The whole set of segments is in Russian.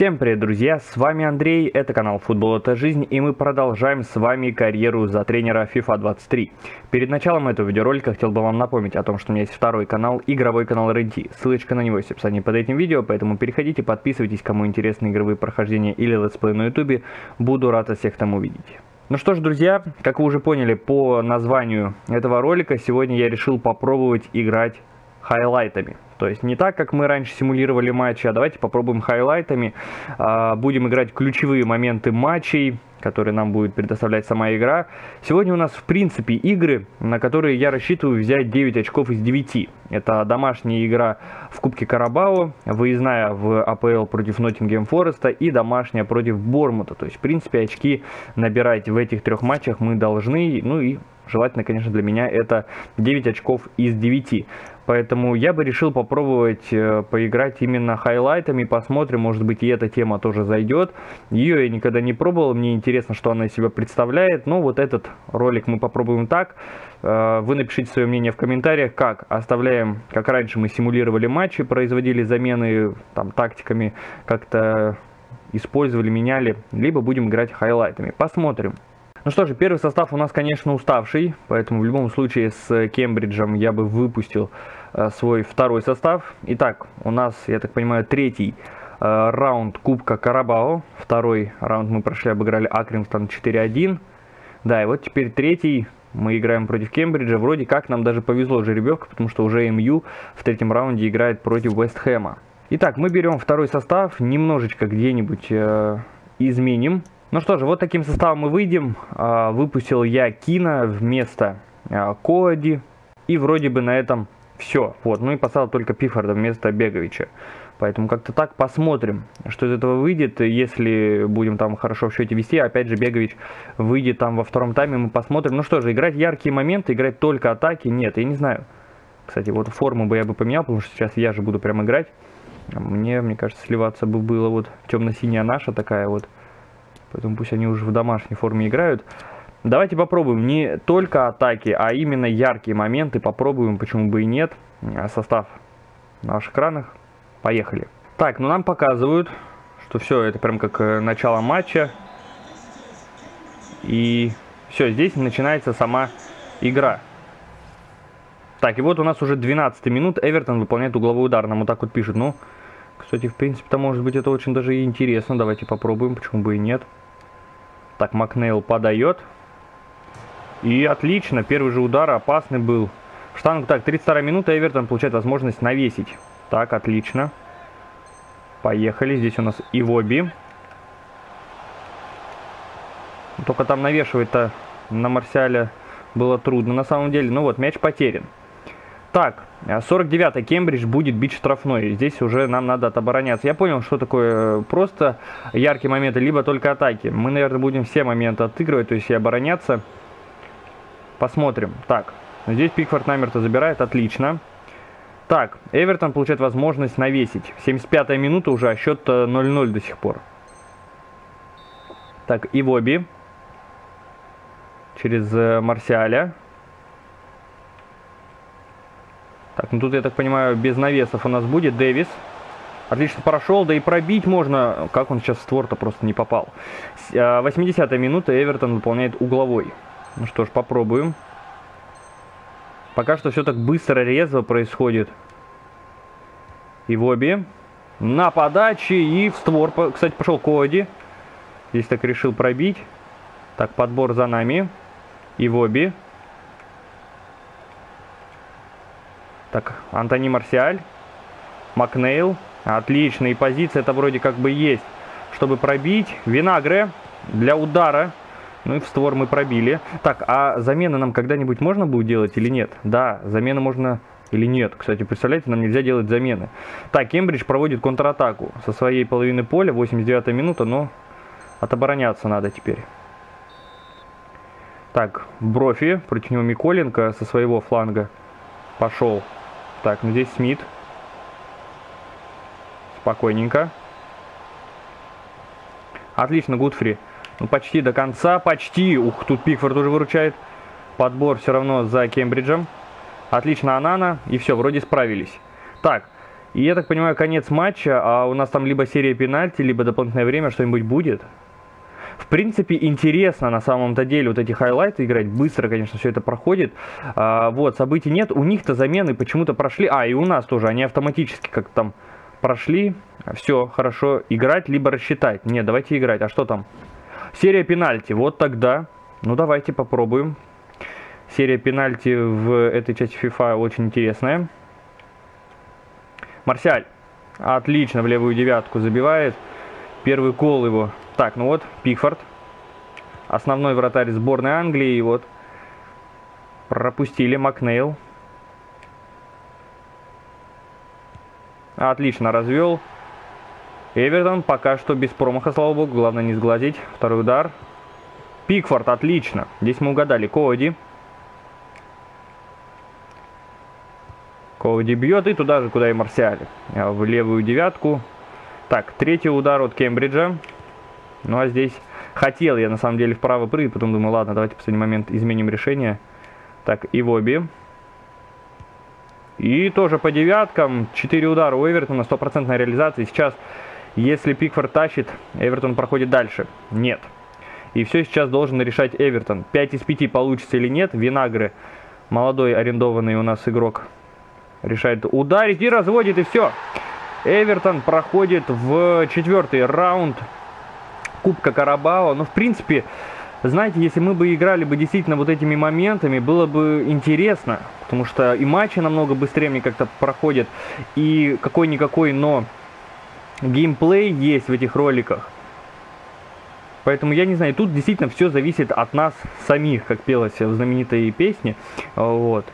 Всем привет, друзья, с вами Андрей, это канал Футбол это жизнь, и мы продолжаем с вами карьеру за тренера FIFA 23. Перед началом этого видеоролика хотел бы вам напомнить о том, что у меня есть второй канал, игровой канал RNT. Ссылочка на него есть в описании под этим видео, поэтому переходите, подписывайтесь, кому интересны игровые прохождения или летсплей на ютубе, буду рад всех там увидеть. Ну что ж, друзья, как вы уже поняли по названию этого ролика, сегодня я решил попробовать играть хайлайтами. То есть не так, как мы раньше симулировали матчи, а давайте попробуем хайлайтами. Будем играть ключевые моменты матчей, которые нам будет предоставлять сама игра. Сегодня у нас в принципе игры, на которые я рассчитываю взять 9 очков из 9. Это домашняя игра в Кубке Карабао, выездная в АПЛ против Ноттингем Фореста и домашняя против Бормута. То есть в принципе очки набирать в этих трех матчах мы должны, ну и желательно, конечно, для меня это 9 очков из 9. Поэтому я бы решил попробовать поиграть именно хайлайтами. Посмотрим, может быть и эта тема тоже зайдет. Ее я никогда не пробовал, мне интересно, что она из себя представляет. Но вот этот ролик мы попробуем так. Вы напишите свое мнение в комментариях, как оставляем, как раньше мы симулировали матчи, производили замены там тактиками, как-то использовали, меняли. Либо будем играть хайлайтами. Посмотрим. Ну что же, первый состав у нас, конечно, уставший, поэтому в любом случае с Кембриджем я бы выпустил свой второй состав. Итак, у нас, я так понимаю, третий раунд Кубка Карабао. Второй раунд мы прошли, обыграли Акрингтон 4-1. Да, и вот теперь третий мы играем против Кембриджа. Вроде как нам даже повезло жеребьевка, потому что уже МЮ в третьем раунде играет против Вест Хэма. Итак, мы берем второй состав, немножечко где-нибудь изменим. Ну что же, вот таким составом мы выйдем. Выпустил я Кина вместо Коади. И вроде бы на этом все. Вот, ну и поставил только Пиффорда вместо Беговича. Поэтому как-то так посмотрим, что из этого выйдет. Если будем там хорошо в счете вести, опять же Бегович выйдет там во втором тайме, мы посмотрим. Ну что же, играть яркие моменты, играть только атаки, нет, я не знаю. Кстати, вот форму бы я бы поменял, потому что сейчас я же буду прям играть. Мне кажется, сливаться бы было вот темно-синяя наша такая вот. Поэтому пусть они уже в домашней форме играют. Давайте попробуем не только атаки, а именно яркие моменты. Попробуем, почему бы и нет. Состав на ваших экранах. Поехали. Так, ну нам показывают, что все, это прям как начало матча. И все, здесь начинается сама игра. Так, и вот у нас уже 12 минут. Эвертон выполняет угловой удар. Нам вот так вот пишут. Ну, кстати, в принципе-то, может быть, это очень даже и интересно. Давайте попробуем, почему бы и нет. Так, Макнейл подает. И отлично, первый же удар опасный был. В штангу, так, 32 минута, Эвертон получает возможность навесить. Так, отлично. Поехали, здесь у нас Ивоби. Только там навешивать-то на Марсиаля было трудно на самом деле. Ну вот, мяч потерян. Так, 49-й Кембридж будет бить штрафной. Здесь уже нам надо отобороняться. Я понял, что такое просто яркие моменты, либо только атаки. Мы, наверное, будем все моменты отыгрывать, то есть и обороняться. Посмотрим. Так, здесь Пикфорд намертво забирает, отлично. Так, Эвертон получает возможность навесить. 75-я минута уже, а счет 0-0 до сих пор. Так, Ивоби. Через Марсиаля. Так, ну тут, я так понимаю, без навесов у нас будет Дэвис. Отлично прошел, да и пробить можно. Как он сейчас в створ-то просто не попал. 80-я минута, Эвертон выполняет угловой. Ну что ж, попробуем. Пока что все так быстро, резво происходит. Ивоби. На подаче и в створ. Кстати, пошел Коди. Здесь так решил пробить. Так, подбор за нами. Ивоби. Так, Антони Марсиаль. Макнейл. Отлично, и позиция это вроде как бы есть, чтобы пробить. Винагре для удара. Ну и в створ мы пробили. Так, а замены нам когда-нибудь можно будет делать или нет? Да, замены можно или нет. Кстати, представляете, нам нельзя делать замены. Так, Кембридж проводит контратаку со своей половины поля. 89-я минута, но отобороняться надо теперь. Так, Брофи. Против него Миколенко со своего фланга пошел. Так, ну здесь Смит. Спокойненько. Отлично, Гудфри. Ну, почти до конца, почти. Ух, тут Пикфорд уже выручает. Подбор все равно за Кембриджем. Отлично, Анана. И все, вроде справились. Так, И я так понимаю, конец матча, а у нас там либо серия пенальти, либо дополнительное время, что-нибудь будет. В принципе, интересно на самом-то деле вот эти хайлайты играть. Быстро, конечно, все это проходит. Вот, событий нет. У них-то замены почему-то прошли. И у нас тоже. Они автоматически как-то там прошли. Все, хорошо. Играть, либо рассчитать. Нет, давайте играть. А что там? Серия пенальти. Вот тогда. Ну, давайте попробуем. Серия пенальти в этой части FIFA очень интересная. Марсиаль. Отлично, в левую девятку забивает. Первый гол его. Так, ну вот, Пикфорд. Основной вратарь сборной Англии. И вот пропустили Макнейл. Отлично развел. Эвертон пока что без промаха, слава богу. Главное не сглазить. Второй удар. Пикфорд, отлично. Здесь мы угадали. Коуди. Коуди бьет и туда же, куда и Марсиаль. В левую девятку. Так, третий удар от Кембриджа. Ну а здесь хотел я на самом деле вправо прыгать. Потом думаю, ладно, давайте в последний момент изменим решение. Так, Ивоби. И тоже по девяткам. 4 удара у Эвертона, 100% реализации. Сейчас, если Пикфорд тащит, Эвертон проходит дальше. Нет. И все сейчас должен решать Эвертон. 5 из 5 получится или нет. Винагры, молодой арендованный у нас игрок, решает ударить и разводит, и все. Эвертон проходит в 4-й раунд Кубка Карабао. Но в принципе, знаете, если мы бы играли бы действительно вот этими моментами, было бы интересно. Потому что и матчи намного быстрее мне как-то проходят. И какой-никакой, но геймплей есть в этих роликах. Поэтому я не знаю, тут действительно все зависит от нас самих, как пелось в знаменитой песне. Вот.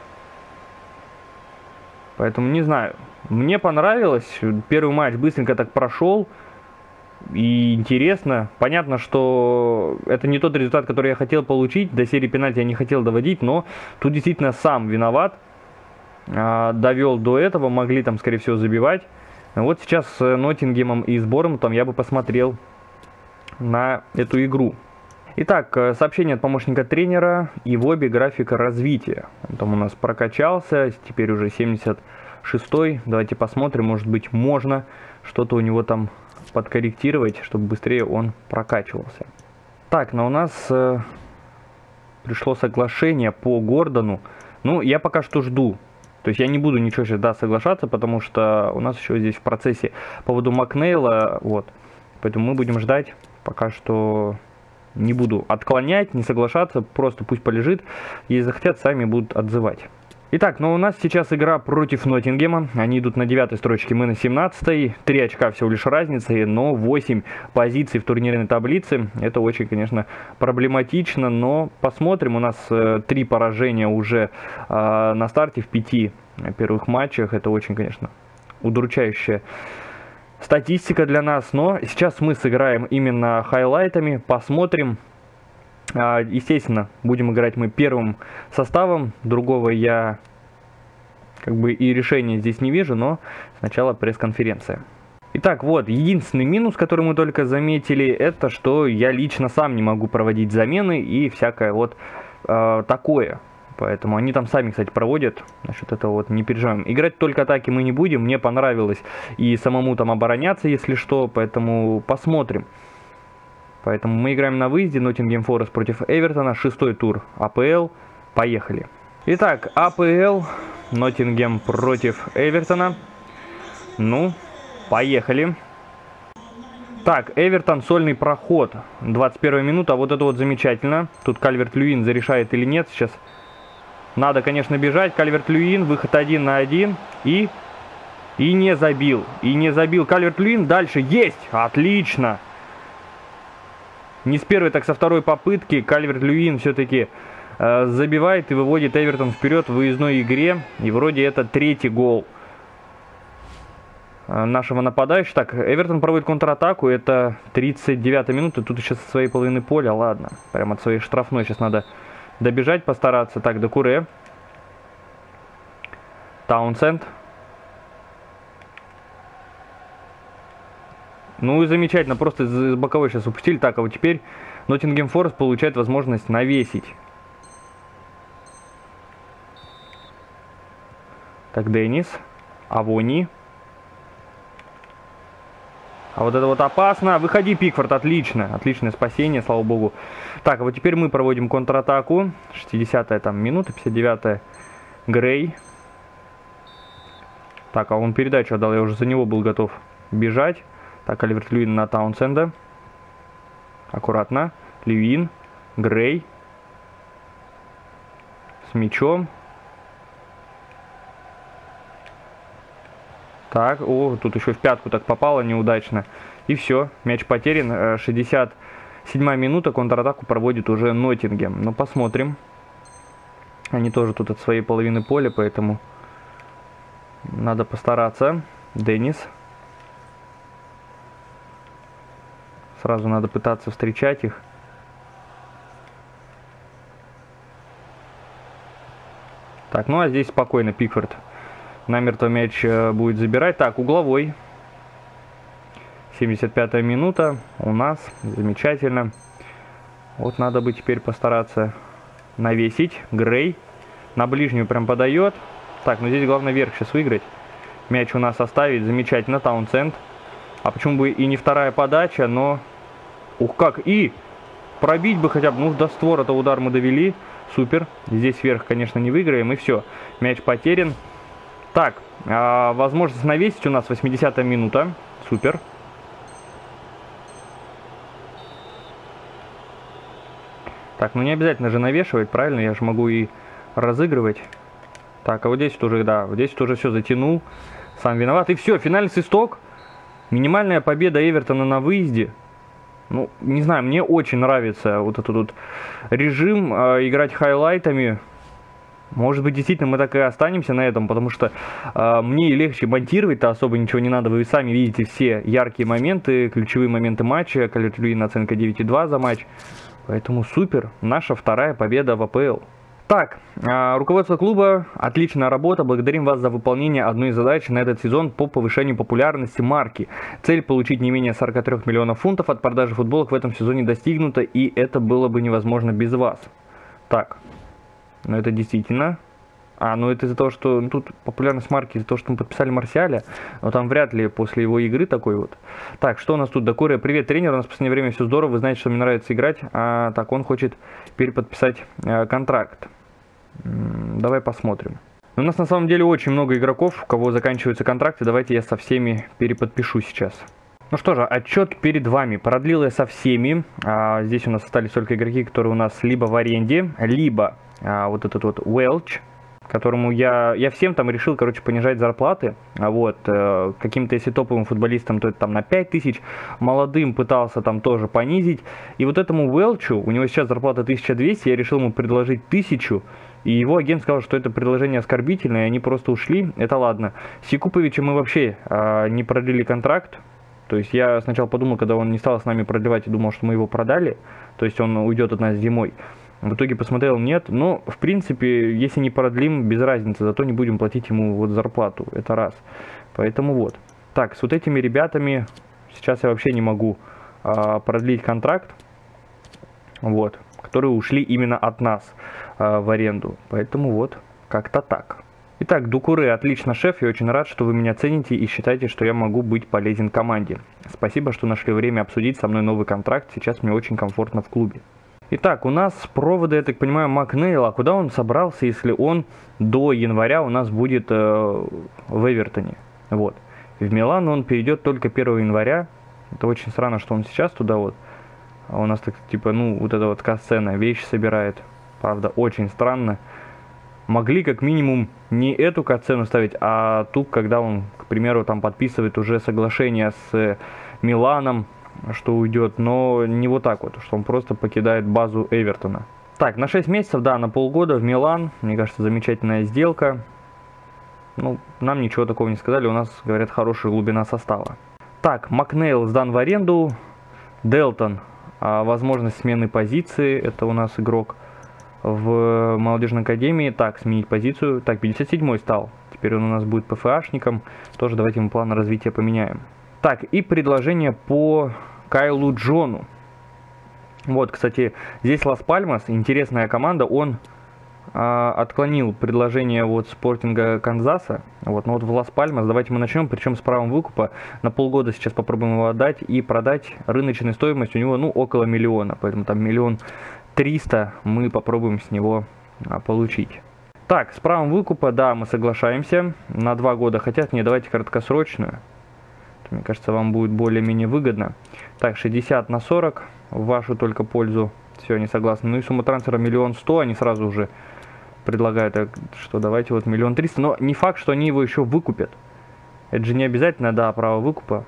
Поэтому не знаю. Мне понравилось. Первый матч быстренько так прошел. И интересно. Понятно, что это не тот результат, который я хотел получить. До серии пенальти я не хотел доводить. Но тут действительно сам виноват. Довел до этого. Могли там, скорее всего, забивать. Вот сейчас с Ноттингемом и с Борнмутом я бы посмотрел на эту игру. Итак, сообщение от помощника тренера. Ивоби, графика развития. Там у нас прокачался. Теперь уже 76-й. Давайте посмотрим. Может быть, можно что-то у него там подкорректировать, чтобы быстрее он прокачивался. Так, но у нас пришло соглашение по Гордону. Ну, я пока что жду. То есть я не буду ничего сейчас соглашаться, потому что у нас еще здесь в процессе по поводу Макнейла. Вот. Поэтому мы будем ждать. Пока что не буду отклонять, не соглашаться. Просто пусть полежит. Если захотят, сами будут отзывать. Итак, но у нас сейчас игра против Ноттингема. Они идут на 9-й строчке, мы на 17-й. 3 очка всего лишь разницы, но 8 позиций в турнирной таблице. Это очень, конечно, проблематично, но посмотрим. У нас 3 поражения уже на старте в 5 первых матчах. Это очень, конечно, удручающая статистика для нас. Но сейчас мы сыграем именно хайлайтами, посмотрим. Естественно, будем играть мы первым составом. Другого я как бы и решения здесь не вижу, но сначала пресс-конференция. Итак, вот, единственный минус, который мы только заметили, это что я лично сам не могу проводить замены и всякое вот такое. Поэтому они там сами, кстати, проводят. Насчет этого вот не переживаем. Играть только атаки мы не будем. Мне понравилось и самому там обороняться, если что. Поэтому посмотрим. Поэтому мы играем на выезде. Ноттингем Форест против Эвертона. 6-й тур АПЛ. Поехали. Итак, АПЛ. Ноттингем против Эвертона. Ну, поехали. Так, Эвертон, сольный проход. 21 минута. Вот это вот замечательно. Тут Кальверт-Льюин зарешает или нет. Сейчас надо, конечно, бежать. Кальверт-Льюин. Выход 1 на 1. И не забил. И не забил Кальверт-Льюин. Дальше есть. Отлично. Не с первой, так со второй попытки Кальверт-Льюин все-таки забивает и выводит Эвертон вперед в выездной игре. И вроде это 3-й гол нашего нападающего. Так, Эвертон проводит контратаку. Это 39-я минута. Тут еще со своей половины поля. Ладно, прямо от своей штрафной сейчас надо добежать, постараться. Так, Докуре. Таунсенд. Ну и замечательно, просто с боковой сейчас упустили. Так, а вот теперь Ноттингем Форест получает возможность навесить. Так, Деннис. Авони. А вот это вот опасно. Выходи, Пикфорд, отлично. Отличное спасение, слава богу. Так, а вот теперь мы проводим контратаку. 60-я там минута, 59-я. Грей. Так, а он передачу отдал, я уже за него был готов бежать. Так, Кальверт-Льюин на Таунсенда. Аккуратно. Льюин. Грей. С мячом. Так, о, тут еще в пятку так попало неудачно. И все, мяч потерян. 67-я минута, контратаку проводит уже Ноттингем. Ну, посмотрим. Они тоже тут от своей половины поля, поэтому надо постараться. Деннис. Сразу надо пытаться встречать их. Так, ну а здесь спокойно Пикфорд намертво мяч будет забирать. Так, угловой. 75-я минута у нас. Замечательно. Вот надо бы теперь постараться навесить. Грей на ближнюю прям подает. Так, ну здесь главное вверх сейчас выиграть. Мяч у нас оставить. Замечательно. Таунсенд. А почему бы и не вторая подача, но... Ух, как! И пробить бы хотя бы. Ну, до створа-то удар мы довели. Супер. Здесь вверх, конечно, не выиграем. И все. Мяч потерян. Так, возможность навесить у нас 80-я минута. Супер. Так, ну не обязательно же навешивать, правильно? Я же могу и разыгрывать. Так, а вот здесь тоже, да, вот здесь тоже все затянул. Сам виноват. И все, финальный свисток. Минимальная победа Эвертона на выезде. Ну, не знаю, мне очень нравится вот этот вот режим играть хайлайтами. Может быть, действительно, мы так и останемся на этом, потому что мне легче монтировать-то особо ничего не надо. Вы сами видите все яркие моменты, ключевые моменты матча. Кальверт-Льюин оценка 9,2 за матч. Поэтому супер, наша вторая победа в АПЛ. Так, руководство клуба, отличная работа. Благодарим вас за выполнение одной из задач на этот сезон по повышению популярности марки. Цель получить не менее 43 миллионов фунтов от продажи футболок в этом сезоне достигнута, и это было бы невозможно без вас. Так, ну это действительно... ну это из-за того, что... Ну, тут популярность марки из-за того, что мы подписали Марсиаля. Но там вряд ли после его игры такой вот. Так, что у нас тут? Докурия, привет, тренер. У нас в последнее время все здорово. Вы знаете, что мне нравится играть. Так, он хочет переподписать контракт. Давай посмотрим. У нас на самом деле очень много игроков, у кого заканчиваются контракты. Давайте я со всеми переподпишу сейчас. Ну что же, отчет перед вами. Продлил я со всеми. Здесь у нас остались только игроки, которые у нас либо в аренде, либо вот этот вот Уэлч, которому я всем там решил, короче, понижать зарплаты. Вот, каким-то, если топовым футболистам, то это там на 5000, молодым пытался там тоже понизить. И вот этому Уэлчу, у него сейчас зарплата 1200, я решил ему предложить 1000, и его агент сказал, что это предложение оскорбительное, и они просто ушли. Это ладно. С Якуповичем мы вообще не продлили контракт. То есть я сначала подумал, когда он не стал с нами продлевать, и думал, что мы его продали, то есть он уйдет от нас зимой. В итоге посмотрел, нет, но в принципе, если не продлим, без разницы, зато не будем платить ему вот зарплату, это раз. Поэтому вот. Так, с вот этими ребятами сейчас я вообще не могу продлить контракт, вот, которые ушли именно от нас в аренду. Поэтому вот, как-то так. Итак, Дукуре, отлично, шеф, я очень рад, что вы меня цените и считаете, что я могу быть полезен команде. Спасибо, что нашли время обсудить со мной новый контракт, сейчас мне очень комфортно в клубе. Итак, у нас проводы, я так понимаю, Макнейл. А куда он собрался, если он до января у нас будет в Эвертоне? Вот. В Милан он перейдет только 1 января. Это очень странно, что он сейчас туда вот. А у нас так, типа, ну, вот эта вот касцена, вещи собирает. Правда, очень странно. Могли как минимум не эту касцену ставить, а ту, когда он, к примеру, там подписывает уже соглашение с Миланом, что уйдет, но не вот так вот, что он просто покидает базу Эвертона. Так, на 6 месяцев, да, на полгода в Милан, мне кажется, замечательная сделка. Ну, нам ничего такого не сказали, у нас, говорят, хорошая глубина состава. Так, Макнейл сдан в аренду, Делтон, возможность смены позиции, это у нас игрок в молодежной академии. Так, сменить позицию, так, 57-й стал, теперь он у нас будет ПФАшником, тоже давайте ему план развития поменяем. Так, и предложение по Кайлу Джону. Вот, кстати, здесь Лас Пальмас, интересная команда, он отклонил предложение вот Спортинга Канзаса. Вот, но вот в Лас-Пальмас давайте мы начнем, причем с правом выкупа. На полгода сейчас попробуем его отдать и продать. Рыночная стоимость у него, ну, около миллиона, поэтому там 1 300 000 мы попробуем с него получить. Так, с правом выкупа, да, мы соглашаемся. На 2 года хотят, не, давайте краткосрочную. Мне кажется, вам будет более-менее выгодно. Так, 60 на 40 в вашу только пользу. Все, они согласны. Ну и сумма трансфера 1 100 000, они сразу уже предлагают, что давайте вот 1 300 000. Но не факт, что они его еще выкупят. Это же не обязательно, да, право выкупа.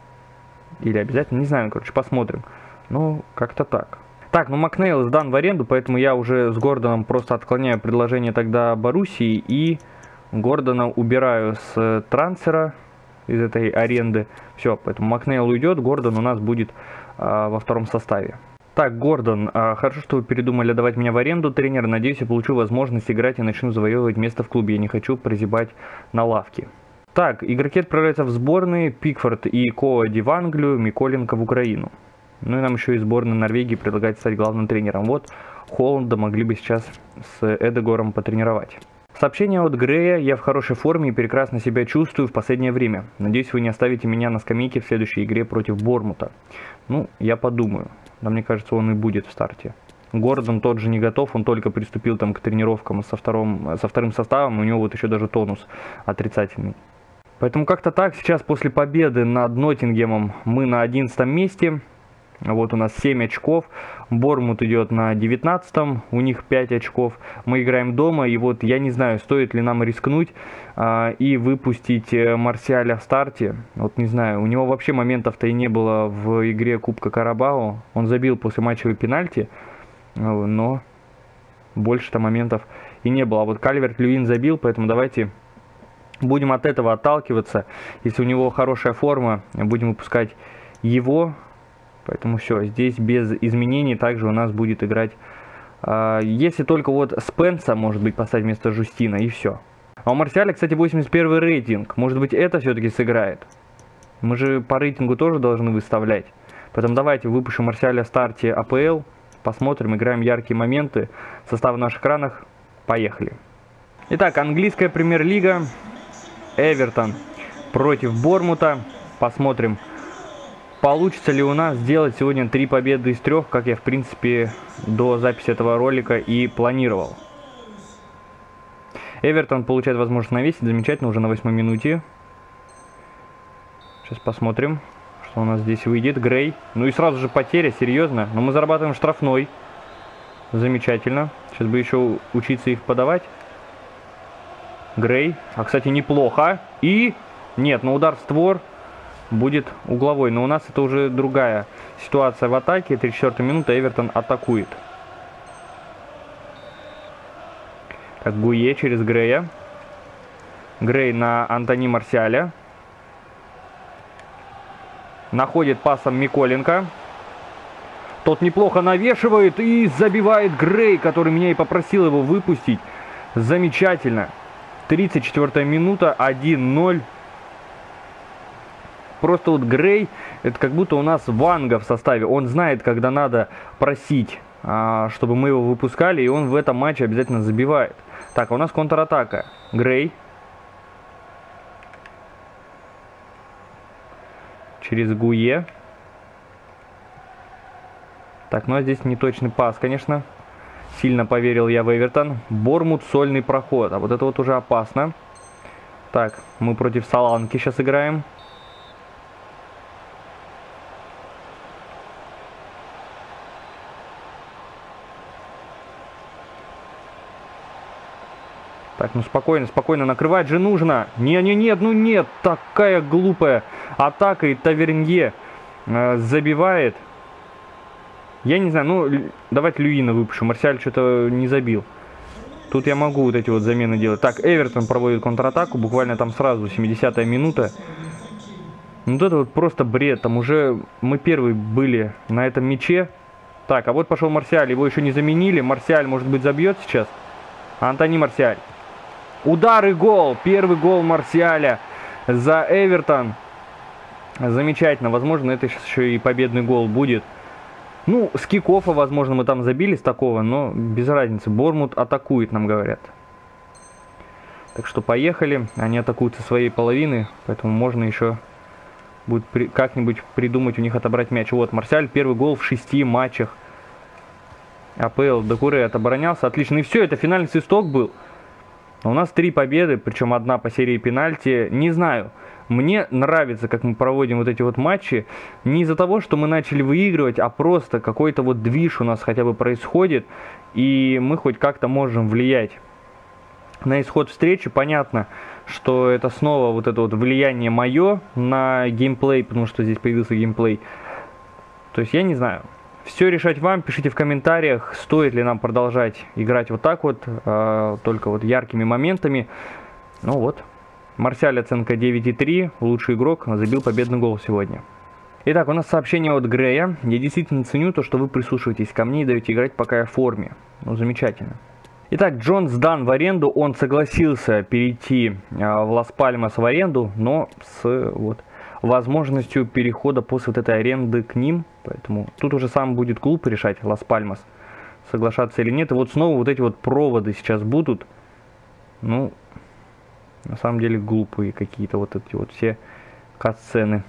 Или обязательно, не знаю, короче, посмотрим. Ну, как-то так. Так, ну Макнейл сдан в аренду, поэтому я уже с Гордоном просто отклоняю предложение тогда Боруссии. И Гордона убираю с трансфера из этой аренды. Все, поэтому Макнейл уйдет, Гордон у нас будет во втором составе. Так, Гордон, хорошо, что вы передумали давать меня в аренду, тренер. Надеюсь, я получу возможность играть и начну завоевывать место в клубе. Я не хочу прозябать на лавке. Так, игроки отправляются в сборные. Пикфорд и Коади в Англию, Миколенко в Украину. Ну и нам еще и сборная Норвегии предлагает стать главным тренером. Вот, Холланда могли бы сейчас с Эдегором потренировать. Сообщение от Грея. Я в хорошей форме и прекрасно себя чувствую в последнее время. Надеюсь, вы не оставите меня на скамейке в следующей игре против Бормута. Ну, я подумаю. Да, мне кажется, он и будет в старте. Гордон тот же не готов, он только приступил там к тренировкам со вторым составом, у него вот еще даже тонус отрицательный. Поэтому как-то так, сейчас после победы над Ноттингемом мы на 11 месте. Вот у нас 7 очков, Бормут идет на 19-м, у них 5 очков. Мы играем дома, и вот я не знаю, стоит ли нам рискнуть и выпустить Марсиаля в старте. Вот не знаю, у него вообще моментов-то и не было в игре Кубка Карабао. Он забил после матчевой пенальти, но больше-то моментов и не было. А вот Кальверт-Льюин забил, поэтому давайте будем от этого отталкиваться. Если у него хорошая форма, будем выпускать его. Поэтому все, здесь без изменений также у нас будет играть, если только вот Спенса, может быть, поставить вместо Жустина, и все. А у Марсиаля, кстати, 81 рейтинг. Может быть, это все-таки сыграет. Мы же по рейтингу тоже должны выставлять. Поэтому давайте выпишем Марсиаля в старте АПЛ. Посмотрим, играем яркие моменты. Состав на наших экранах. Поехали. Итак, английская премьер-лига. Эвертон против Бормута. Посмотрим, получится ли у нас сделать сегодня 3 победы из 3, как я, в принципе, до записи этого ролика и планировал. Эвертон получает возможность навесить. Замечательно, уже на 8-й минуте. Сейчас посмотрим, что у нас здесь выйдет. Грей. Ну и сразу же потеря, серьезно. Но мы зарабатываем штрафной. Замечательно. Сейчас бы еще учиться их подавать. Грей. А, кстати, неплохо. И... Нет, но удар в створ будет угловой. Но у нас это уже другая ситуация в атаке. 34-я минута. Эвертон атакует. Так, Гуе через Грея. Грей на Антони Марсиаля. Находит пасом Миколенко. Тот неплохо навешивает и забивает Грей, который меня и попросил его выпустить. Замечательно. 34-я минута. 1-0. Просто вот Грей, это как будто у нас Ванга в составе. Он знает, когда надо просить, чтобы мы его выпускали, и он в этом матче обязательно забивает. Так, а у нас контратака. Грей. Через Гуе. Так, ну а здесь неточный пас, конечно. Сильно поверил я в Эвертон. Бормут, сольный проход. А вот это вот уже опасно. Так, мы против Соланки сейчас играем. Так, ну спокойно, спокойно, накрывать же нужно. Не-не-нет, ну нет, такая глупая атака, и Тавернье забивает. Я не знаю, ну давайте Люина выпишем, Марсиаль что-то не забил. Тут я могу вот эти вот замены делать. Так, Эвертон проводит контратаку, буквально там сразу 70-я минута. Ну вот это вот просто бред, там уже мы первые были на этом мяче. Так, а вот пошел Марсиаль, его еще не заменили. Марсиаль, может быть, забьет сейчас? Антони Марсиаль. Удар и гол. Первый гол Марсиаля за Эвертон. Замечательно. Возможно, это сейчас еще и победный гол будет. Ну, с кик-оффа, возможно, мы там забили с такого, но без разницы. Бормут атакует, нам говорят. Так что поехали. Они атакуют со своей половины, поэтому можно еще будет как-нибудь придумать у них отобрать мяч. Вот, Марсиаль, первый гол в 6 матчах АПЛ. Декуре отоборонялся. Отлично. И все, это финальный свисток был. У нас 3 победы, причем 1 по серии пенальти. Не знаю. Мне нравится, как мы проводим вот эти вот матчи, не из-за того, что мы начали выигрывать, а просто какой-то вот движ у нас хотя бы происходит, и мы хоть как-то можем влиять на исход встречи. Понятно, что это снова вот это вот влияние мое на геймплей, потому что здесь появился геймплей. То есть я не знаю. Все решать вам, пишите в комментариях, стоит ли нам продолжать играть вот так вот, только вот яркими моментами. Ну вот. Марсиаль оценка 9,3, лучший игрок, забил победный гол сегодня. Итак, у нас сообщение от Грея. Я действительно ценю то, что вы прислушиваетесь ко мне и даете играть, пока я в форме. Ну, замечательно. Итак, Джон сдан в аренду, он согласился перейти в Лас-Пальмас в аренду, но с вот возможностью перехода после вот этой аренды к ним. Поэтому тут уже сам будет клуб решать, Лас-Пальмас, соглашаться или нет. И вот снова вот эти вот проводы сейчас будут. Ну... На самом деле глупые какие-то вот эти вот все катсцены.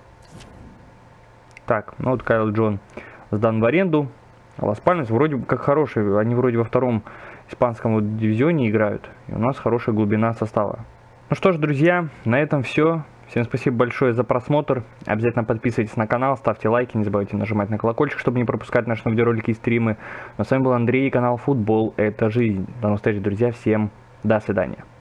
Так, ну вот Кайл Джон сдан в аренду. Лас-Пальмас вроде как хороший. Они вроде во 2-м испанском вот дивизионе играют. И у нас хорошая глубина состава. Ну что ж, друзья, на этом все. Всем спасибо большое за просмотр. Обязательно подписывайтесь на канал, ставьте лайки, не забывайте нажимать на колокольчик, чтобы не пропускать наши видеоролики и стримы. Ну, с вами был Андрей, канал Футбол — это жизнь. До новых встреч, друзья. Всем до свидания.